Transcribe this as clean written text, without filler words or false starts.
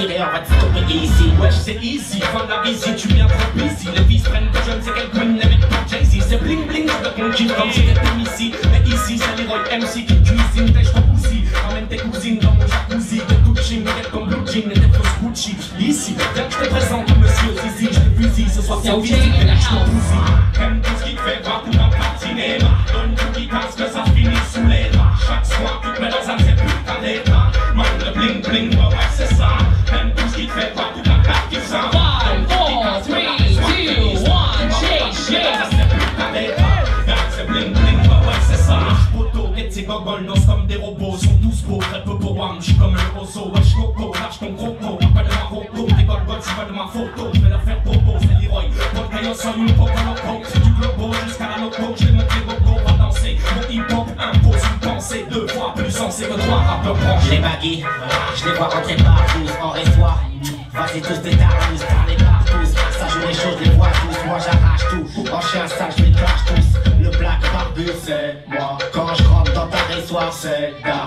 tirer, on va te stopper ici. Wesh c'est easy, fin de la visite, tu viens trop busy. Les filles se prennent de jeunes, c'est quelques les mecs pour Jay-Z. C'est bling bling, je veux qu'on kiffe comme si t'étais ici. Mais ici c'est Leroy MC qui cuisine, t'es trop aussi. Ramène tes cousines dans mon jacuzzi. De Gucci, mais comme blue jean et des fausses Gucci. Ici, viens que je te présente monsieur Zizi. Je te fusille, ce soir c'est physique, mais là je t'en bousille. Aime tout ce qui te fait voir tout dans le cinéma. Donne tout qui casse que ça finit sous les draps. Chaque soir tu te mets dans un de ces putains d'état. Manque de bling bling, ouais c'est ça. Aime tout ce qui te fait voir tout dans le qui s'en va. 5, 4, 3, 2, 1, shake, shake. C'est bling bling, ouais c'est ça. Poto et tes gogoles dansent comme des robots. Sont tous beaux, très peu pour moi. J'suis comme un osso, wesh coco, lâche ton croco. Pas de ma roco, tes golgoles c'est pas de ma photo. J'vais la faire popo, c'est Leroy. Mon caillot sur une popo loco. C'est du globo jusqu'à la loco. J'vais monter gogo, on va danser. Mon hip-hop impose une pensée 2 fois plus sensée que 3 rappeurs branchés. Les baguilles, je les vois rentrer partout, en et soir. Vas-y tous des tarousses, parlez partout. Ça joue les choses, je les vois tous, moi j'arrache tout. En chien sale, je les crache tous. Le black barbu c'est moi. Quand je rentre dans ta histoire c'est